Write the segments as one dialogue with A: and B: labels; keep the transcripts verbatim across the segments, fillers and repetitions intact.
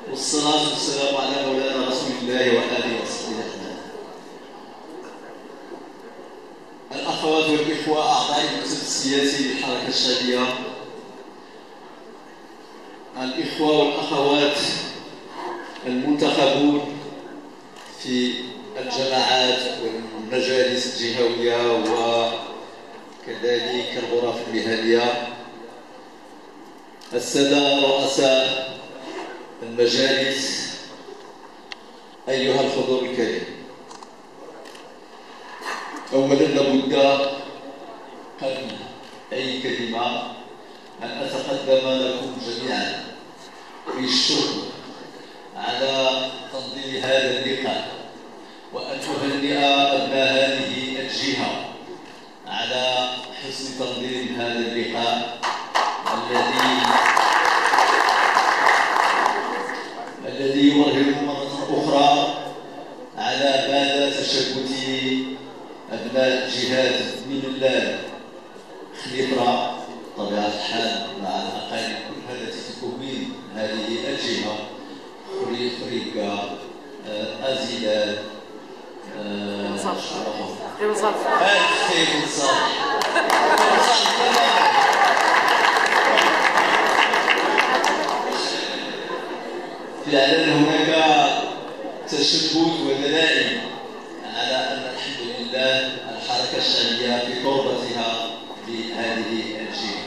A: والصلاة والسلام على مولانا رسول الله وآله وصحبه أجمعين. الأخوات والإخوة أعضاء المكتب السياسي للحركة الشعبية، الإخوة والأخوات المنتخبون في الجماعات والمجالس الجهوية وكذلك الغرف المهنية، السادة رؤساء المجالس، أيها الحضور الكريم، أولا لابد قبل أي كلمة أن أتقدم لكم جميعا بالشكر على تنظيم هذا اللقاء، وأن أهنئ أبناء هذه الجهة على حسن تنظيم هذا اللقاء الذي الذي يظهر مرة أخرى على مدى تشبت أبناء جهات ملال خليفرة بطبيعة الحال مع الأقاليم كلها التي تكون هذه الجهة، خريكة، أزيلال، فعلا هناك تشبت ودلائل على أن الحمد لله الحركة الشعبية في تربتها بهذه الجهة.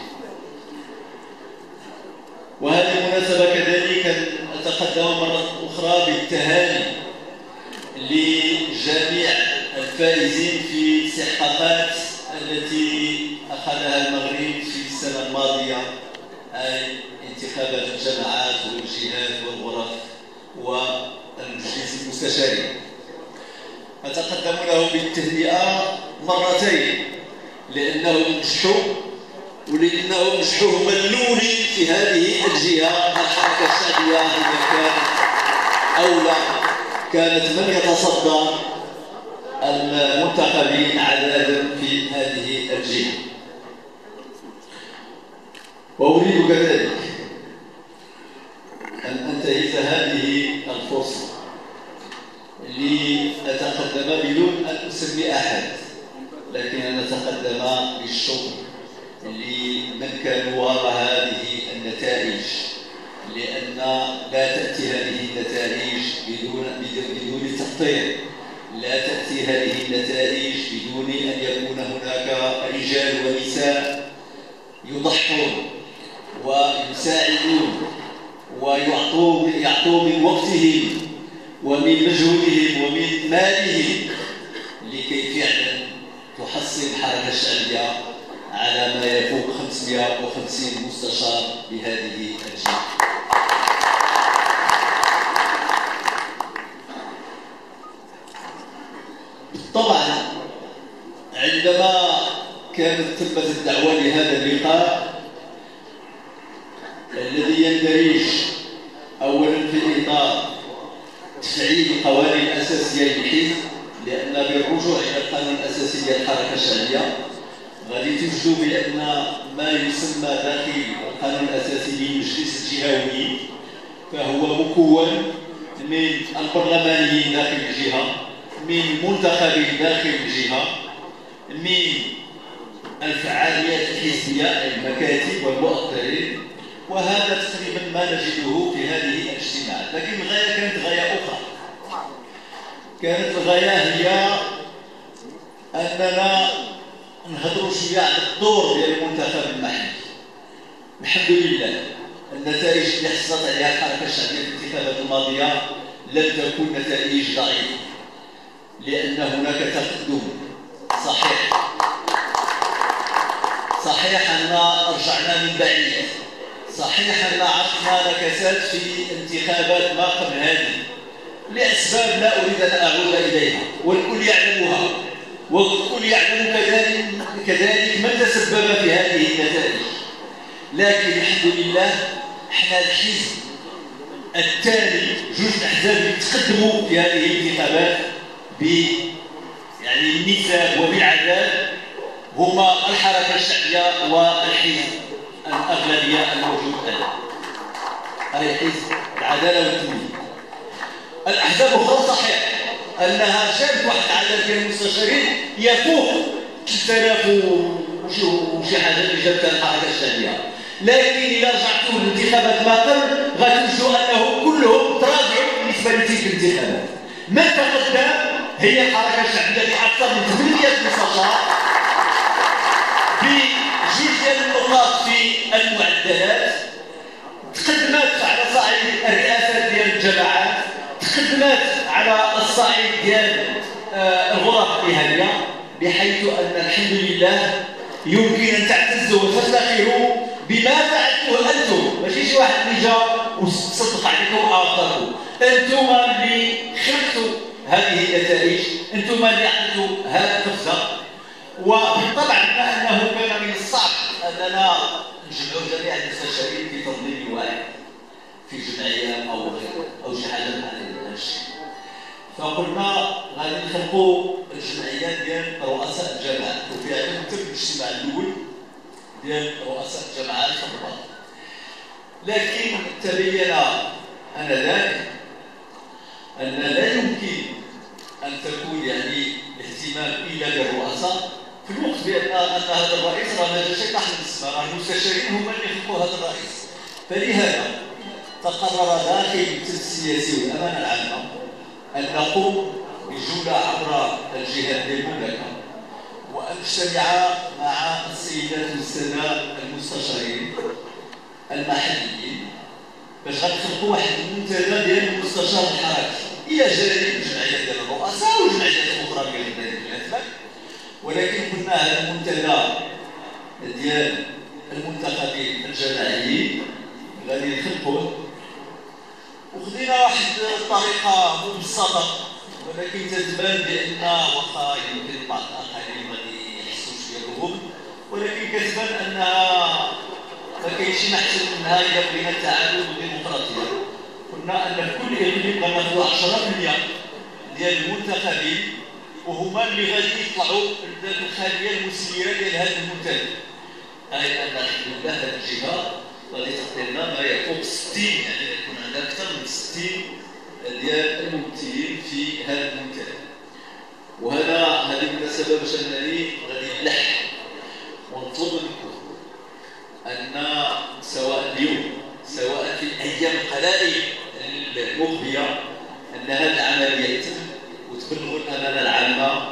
A: وهذه المناسبة كذلك أن أتقدم مرة أخرى بالتهاني لجميع الفائزين في الاستحقاقات التي أخذها المغرب في السنة الماضية، أي انتخابات الجماعات والجهات والغرف والمجلس المستشاري. أتقدم له بالتهنئة مرتين، لأنهم نجحوا ولأنهم نجحوا هم الأولين في هذه الجهة. الحركة الشعبية هي كانت أولى، كانت من يتصدر المنتخبين عددا في هذه الجهة. وأريد كذلك أن أنتهز هذه الفرصة لأتقدم بدون أن أسمي أحد، لكن أن أتقدم بالشكر لمن كانوا وراء هذه النتائج، لأن لا تأتي هذه النتائج بدون بدون تخطيط، لا تأتي هذه النتائج بدون أن يكون هناك رجال ونساء يضحون ويساعدون ويعطوا يعطوا من وقتهم ومن مجهودهم ومن مالهم لكي فعلا تحصل الحركة الشعبية على ما يفوق خمسمائة وخمسين مستشار بهذه الجهة. طبعا عندما كانت تمت الدعوة لهذا اللقاء الذي يندرج اولا في اطار تفعيل القوانين الاساسيه للحزب، لان بالرجوع الى القانون الاساسي ديال الحركه الشعبيه غادي توجدوا بان ما يسمى داخل القانون الاساسي للمجلس الجهوي فهو مكون من البرلمانيين داخل الجهه، من منتخبين داخل الجهه، من الفعاليات الحزبيه المكاتب والمؤطرين. وهذا تقريبا ما نجده في هذه الاجتماعات. لكن الغايه كانت غايه اخرى، كانت الغايه هي اننا نهضروا شويه على الدور ديال المنتخب المحلي. الحمد لله النتائج اللي حصلت عليها الحركه الشعبيه في الانتخابات الماضيه لم تكن نتائج ضعيفه، لان هناك تقدم صحيح. صحيح ان رجعنا من بعيد، صحيح ان عرفنا نكسات في انتخابات ما قبل هذه لاسباب لا اريد ان اعود اليها، والكل يعلمها، والكل يعلم كذلك كذلك من تسبب في هذه النتائج. لكن الحمد لله احنا الحزب الثاني، جوج الاحزاب اللي تقدموا في هذه الانتخابات ب يعني النسب وبالعدد هما الحركه الشعبيه والحزب الأغلبية الموجود الآن. هذا حزب العداله والتمييز. الاحزاب الاخرى صحيح انها شابت واحد العدد ديال المستشارين يفوق ثلاثة آلاف وشي حاجه اللي جابتها الحركه الشعبيه، لكن اذا رجعتوا للانتخابات ما قبل غتوجدوا انهم كلهم تراجعوا بالنسبه لتلك الانتخابات. من تقدم هي الحركه الشعبيه باكثر من ثمانمائة مستشار بجوج ديال النقاط في المعدلات، تقدمت على صعيد الرئاسات ديال الجماعات، تقدمت على الصعيد ديال الغرف الاهليه، بحيث ان الحمد لله يمكن ان تعتزوا وتفتخروا بما فعلتوه انتم، ماشي شي واحد اللي جا وصدق عليكم واعطاكم. انتم اللي خلقتوا هذه النتائج، انتم اللي عملتوا هذه القفزه. وبالطبع بما انه كان من الصعب اننا نجمعوا جميع المستشارين في تنظيم واحد في جمعيه او او شي حاجه بحال هذا الشيء، فقلنا غادي نخلقوا الجمعيات ديال رؤساء الجامعات، وفي عام تم الاجتماع الاول ديال رؤساء الجامعات في الرباط. لكن تبين انذاك ان لا يمكن ان تكون يعني الاهتمام الا بالرؤساء في الوقت بان ان هذا الرئيس راه ما جاش تحت السماء، راه المستشارين هما اللي خلقوا هذا الرئيس. فلهذا تقرر داخل المجلس السياسي والامانه العامه ان نقوم بجوله عبر الجهات ديال المملكه، وان نجتمع مع السيدات والساده المستشارين المحليين باش غنخلقوا واحد المنتدى ديال المستشار الحركي الى جانب الجمعيات ديال الرؤساء والجمعيات الاخرى ديال الانتخابات. ولكن قلنا هذا المنتدى ديال المنتخبين الجماعيين غادي نخلقوه، وخدينا واحد الطريقه مبسطه ولكن تتبان بان واخا يمكن بعض الاخرين غادي يحسوا شويه بالغبن، ولكن كتبان انها ما كاينش ما احسن منها اذا بغينا التعادل والديمقراطيه. قلنا ان في كل اقليم غناخذوا عشرة بالمئة ديال المنتخبين وهما اللي غادي يطلعوا الخاليه المسيره ديال هذا المنتدى، اي ان الحمد لله هذه الجهه غادي تعطي لنا ما يفوق ستين، يعني يكون عندنا اكثر من ستين ديال الممثلين في هذا المنتدى. وهذا هذه المناسبه باش انني غادي نلح ونطلب منكم ان سواء اليوم سواء في الايام القلائل المقبله ان هذه العمليه يتم وتبلغوا الامانه العامه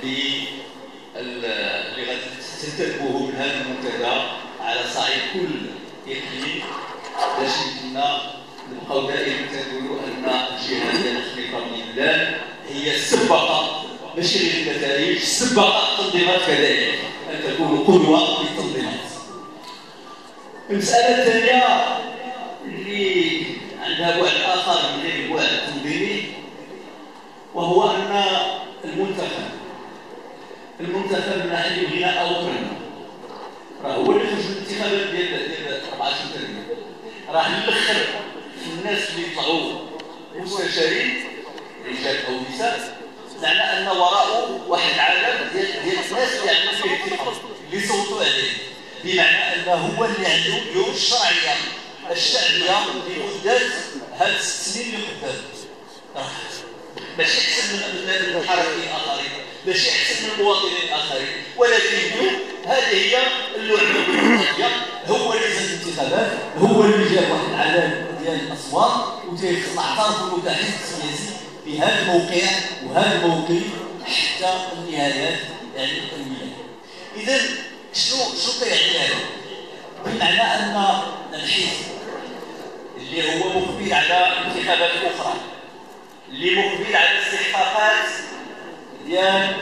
A: اللي غادي تنتخبوه من هذا المنتدى على صعيد كل اقليم، باش يمكننا نبقاو دائما تنقولوا ان الجهه ديال الخليفه بن بلال هي السباقه ماشي غير النتائج، السباقه التنظيمات كذلك ان تكون قدوه للتنظيمات. المساله الثانيه اللي عندها بعد اخر من غير البعد التنظيمي، وهو ان المنتخب المنتخب المحلي بغينا او كرهنا راه هو اللي خرج من الانتخابات ديال ديال أربعة وثلاثين، راه الاخر الناس اللي طلعوا مستشارين رجال او نساء معنى ان وراءه واحد العالم ديال ديال الناس اللي عندهم فيه الثقه اللي صوتوا عليه، بمعنى انه هو اللي عنده اليوم الشرعيه الشعبيه لمده هاد الست سنين اللي قدام. ماشي احسن من الحركيين الاخرين، ماشي احسن من المواطنين الاخرين، ولكن اليوم هذه هي اللعبه الديمقراطيه. هو اللي زاد الانتخابات، هو اللي جاب واحد العدد ديال الاصوات وتيخصنا اعترف المتحدث السياسي بهذا الموقع وهذا الموقف حتى النهايات يعني التنميه. اذا شنو شنو كيعني هذا؟ بمعنى ان الحزب اللي هو مقبل على انتخابات اخرى، اللي مقبل على استحقاقات ديال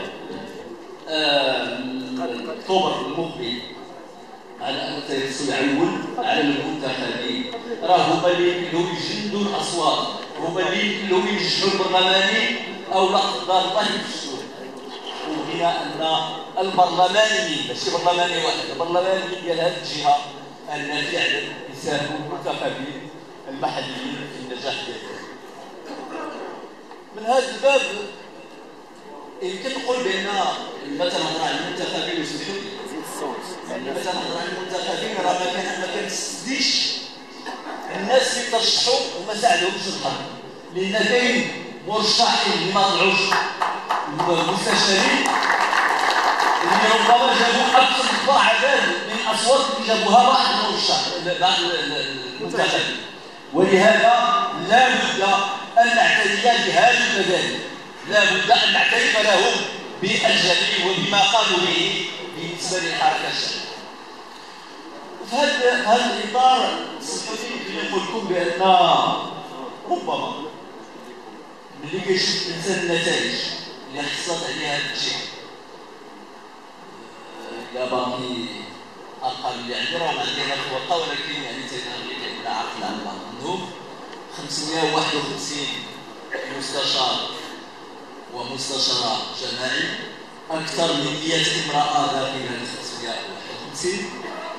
A: اكتوبر المقبل على ان تيسوا العول على المنتخبين، راه هما اللي يمكن لهم يجندوا الاصوات، هما اللي يمكن لهم ينجحوا البرلماني او لا قدر الله يفشلوا. وهنا ان البرلماني ماشي برلماني واحد، البرلماني ديال هذه الجهه ان فعلا يساهموا المنتخبين المحليين في النجاح ديالهم. من هذا الباب يمكن نقول بان مثلا نهضر على المنتخبين وسمحوا لي مثلا نهضر على المنتخبين راه ما كان ما كنسديش الناس اللي ترشحوا وما ساعدهمش الحظ، لان كاين مرشحين اللي ما طلعوش المستشارين اللي ربما جابوا اكثر من عدد من الاصوات اللي جابوها بعض المرشح بعض المنتخبين. ولهذا لا بد ان نعتني بهذا المجال، لا بد ان نعترف لهم بالجميع وبما قالوا به بالنسبه للحركه الشعبيه. في هذا الاطار اسمحوا لي نقول لكم بان ربما ملي كيشوف الانسان النتائج اللي حصلت عليها هذا الشيء يا باقي ارقام اللي عندي راه عندنا توقع، ولكن يعني تيكون لا عقل على الله. عندهم خمسمائة وواحد وخمسين مستشار ومستشار جماعي، اكثر من مئة امراه داخل هذه خمسمائة وواحد وخمسين،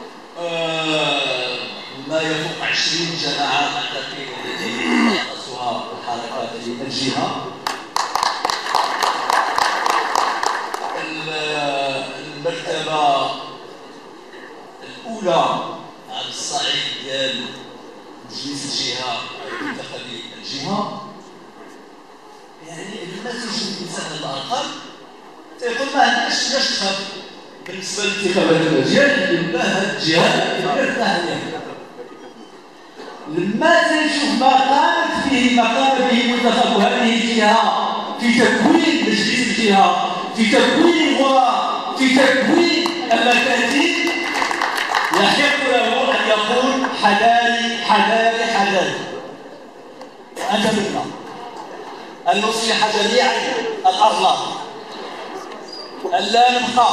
A: آه ما يفوق عشرين جماعه التي تخصصها الحركات في الجهه. المرتبه الاولى على الصعيد ديال مجلس الجهه المنتخبي الجهه، يعني لما تيجي الانسان هذه الارقام تيقول ما عندناش علاش تخاف بالنسبه للانتخابات الاجيال، لا هذه الجهه مرتاح عليها. لما تنشوف ما قامت به ما قام به منتخب هذه الجهه في تكوين مجلس الجهه، في تكوين الغرف، في تكوين المكاتب، يحق له ان يقول حذاري حذاري حذاري. وانت منا ان نصلح جميعا الاغلاط، ان لا نبقى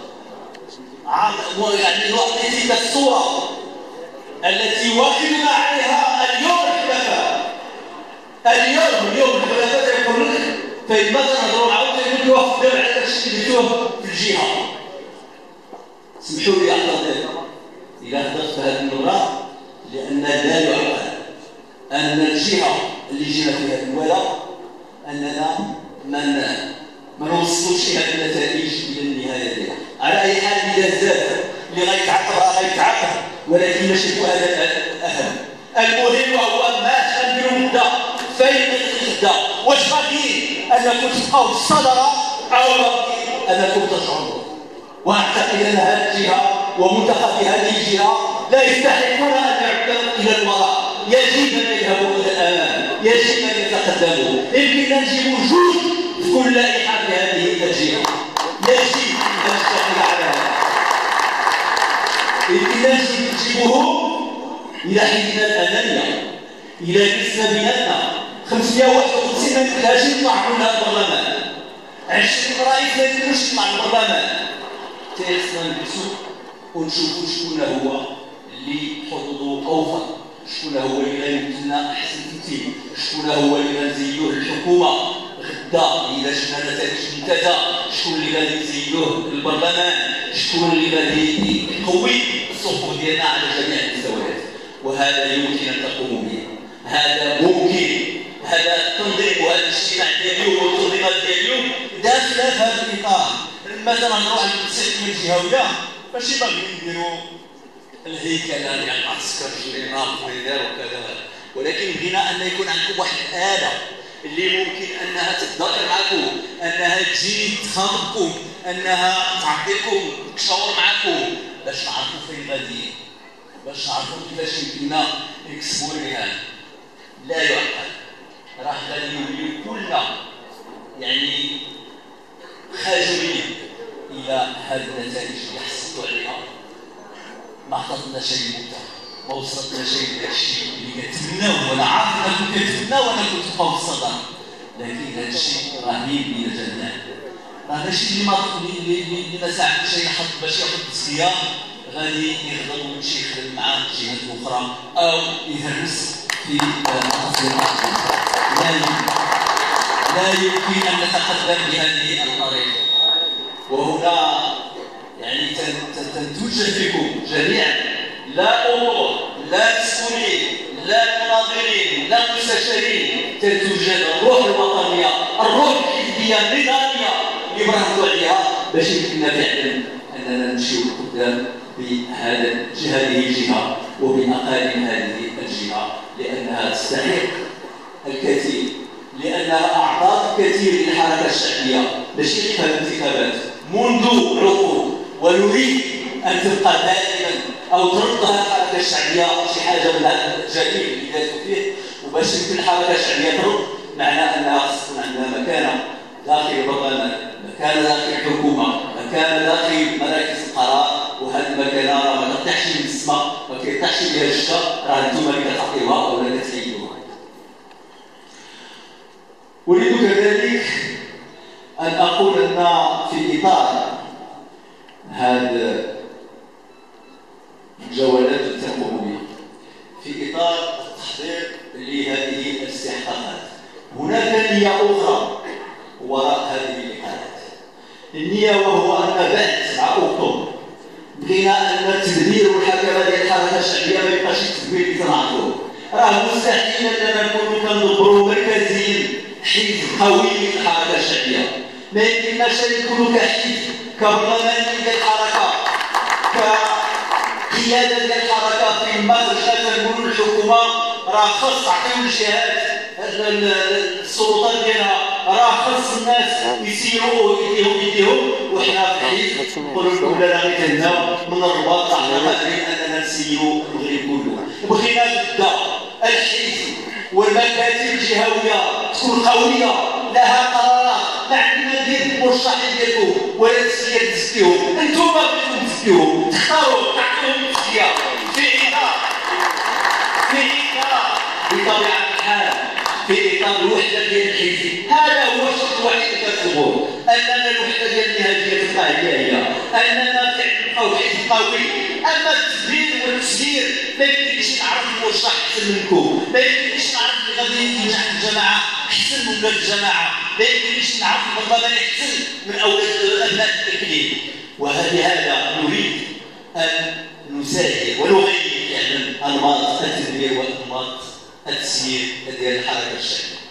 A: يعني نعطي تلك الصوره التي وكلنا عليها اليوم الحلفاء. اليوم اليوم الحلفاء يقول لك فإن ماذا نهضروا عاود يقول لك واحد الدور على داكشي اللي درتوه في الجهه. سمحوا لي اعتذر اذا هضرت في هذه المره، لان لا يعقل ان الجهه اللي جينا فيها الاولى اننا من ما نوصلوش هذه النتائج الى النهايه ديالها. على اي حال اذا زاد اللي غيتعاقب راه غيتعاقب، ولكن ماشي هو هذا الاهم. المهم هو ما نديروا مده فين غدا، واش باغيين انكم تبقاو في الصداره او باغيين انكم ترجعوا. واعتقد ان هذه الجهه ومنتخب هذه الجهه لا يستحقون ان يعودوا الى الوراء، يجب ان يذهبوا الى الامام، يجب ان يتقدموا. يمكن ان نجيبوا جوج في كل لائحه في هذه الجهه، يجب ان نشتغل على هذا. يمكن نجيبوهم الى حيننا الامانيه، الى نسبه بيناتنا خمسمائة وواحد وخمسين ما يمكنهاش يطلعوا من هذا البرلمان، عشرين رئيس ما يمكنوش يطلع من البرلمان. خصنا نجلسوا ونشوفوا شكون هو اللي حظوظه اوفر، شكون هو اللي غيمثل لنا احسن تمثيل، شكون هو اللي غنزيدوه للحكومه غدا اذا شفنا نتائج ممتازه، شكون اللي غادي نزيدوه للبرلمان، شكون اللي غادي يقوي الصفوف ديالنا على جميع المستويات. وهذا يمكن ان تقوموا به، هذا ممكن. هذا التنظيم وهذا الاجتماع ديال اليوم والتنظيمات ديال اليوم داخل هذا الاطار. مثلا نروح عند التنسيق من الجهويه ماشي باغيين نديروا الهيكله ديال العسكر النظام وكذا وكذا، ولكن بغينا ان يكون عندكم واحد الاله اللي ممكن انها تتذاكر معكم، انها تجي تخاطبكم، انها تعطيكم تشاور معكم باش تعرفوا فين غاديين، باش تعرفوا كيفاش يمكننا نكسبوا الرهان. لا يعقل، راه غادي نوليو كلنا يعني خاجلين الى هذه النتائج اللي حصلتوا عليها. ما عطاتنا شيء ممتع، ما وصلتنا شيء من الشيء اللي كنتمناو، وانا عارف انكم كتمناو انكم تبقاو في الصدر، لكن هذا الشيء رهيب الى جنان. راه ماشي اللي ما اللي اللي ما ساعدش يحط باش ياخذ تسليه غادي يغضب ويمشي يخدم مع جهات اخرى او يهرس في التصريحات. لا يمكن لا يمكن ان نتقدم بهذه الطريقه. وهنا يعني تنتوجد فيكم جميعا لا امور لا مسؤولين لا مناظرين لا مستشارين، تنتوجد الروح الوطنيه، الروح الحزبيه النضاليه اللي برهنوا عليها باش يمكننا فعلا اننا نمشيو قدام بهذه الجهة وبأقاليم هذه الجهة، لأنها تستحق الكثير، لأنها أعطت الكثير للحركة الشعبية ماشي غير في الانتخابات منذ عقود، ونريد أن تبقى دائما أو تردها الحركة الشعبية شي حاجة من هذا الجميل اللي جاتوا فيه. وباش يمكن الحركة الشعبية ترد معناه أنها خص تكون عندها مكانة داخل البرلمان، مكانة داخل الحكومة، مكانة داخل مراكز القرار، وهذه المكانة راه ما تطيحش من السماء، ما كيطيحش بها الشتا، راه انتم اللي كتعطيوها ولا كتحيدوها. أريد كذلك أن أقول أن في إطار هذه الجولات التي تقوم بها، في إطار التحضير لهذه الاستحقاقات، هناك نية أخرى وراء هذه اللقاءات. النية وهو أن بعد سبعة أكتوبر بغينا أن التدبير والحكمة ديال الحركة الشعبية ما يبقاش التدبير اللي تنعرفوه. راه مستحيل أننا نكونوا كنضبروا مركزيين حزب قوي للحركة الشعبية، ما يمكنناش نكونوا كحزب كبرلمان ديال الحركة، كقيادة ديال الحركة في مخرج كنقولوا للحكومة راه خاص تعطيو الجهات السلطات ديالها، راه خاص الناس يسيروا يديهم يديهم، وحنا في الحزب نقولوا لهم لا لا غير من الرباط حنا قادرين اننا نسيروا المغرب كله. بغينا نبدا الحزب والمكاتب الجهويه تكون قويه لها قرارات، ما عندنا ندير المرشحين ديالكم ولا التسكيه تزكيهم، انتم بغيتوا تزكيوهم تختاروا تعطيهم التزكيه في اطار في اطار بطبيعه الحال في اطار الوحده ديال الحزب. هذا هو الشرط الوحيد اللي كتطلبوه، اننا الوحده ديال النهاجيه تبقى هي هي، اننا نبقاو حزب قوي. اما التدبير والتسيير ما يمكنليش نعرف المرشح احسن منكم، ما يمكنليش نعرف اللي غادي ينجح في الجماعه احسن من ولاد الجماعه، ما يمكنليش نعرف البرلمان احسن من اولاد ابناء الاقليم. وهذا نريد ان نساعد ونغير فعلا انماط التدبير وانماط التسيير ديال الحركه الشعبيه.